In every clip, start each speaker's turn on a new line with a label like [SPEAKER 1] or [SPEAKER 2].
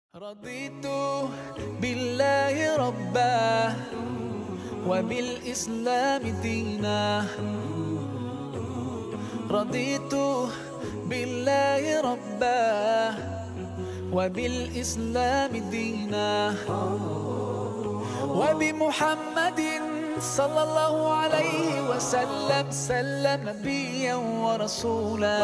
[SPEAKER 1] رضيت بالله ربا وبالإسلام دينا. رضيت بالله ربا وبالإسلام دينا، وبمحمد صلى الله عليه وسلم نبيا ورسولا.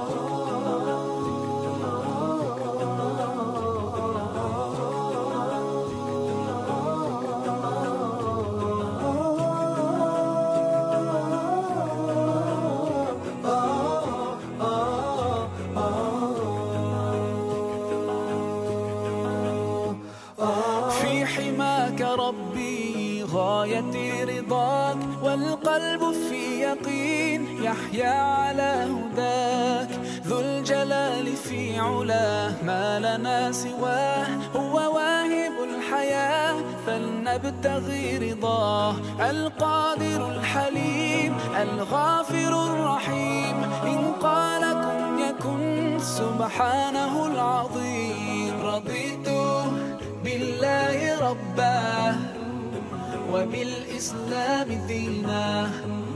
[SPEAKER 1] في حماك ربي غايتي رضاك، والقلب في يقين يحيا على هداك. ذو الجلال في علاه ما لنا سواه، هو واهب الحياة فلنبتغي رضاه. القادر الحليم الغافر الرحيم، إن قال كن يكن سبحانه العظيم. رضيت بالله ربا وبالإسلام دينا.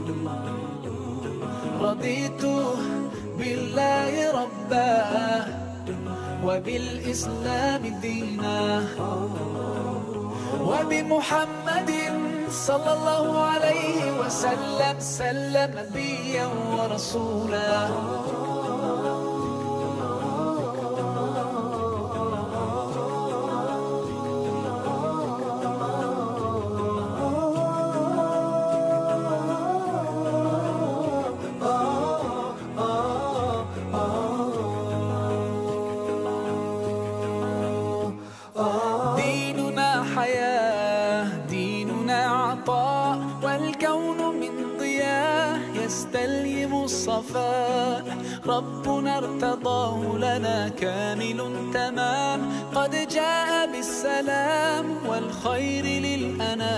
[SPEAKER 1] رضيت بالله ربا وبالإسلام دينا، وبمحمد صلى الله عليه وسلم نبيا ورسولا. ديننا حياة، ديننا عطاء، والكون من ضياء يستلهم الصفاء. ربنا ارتضاه لنا كامل تمام، قد جاء بالسلام والخير للأنام.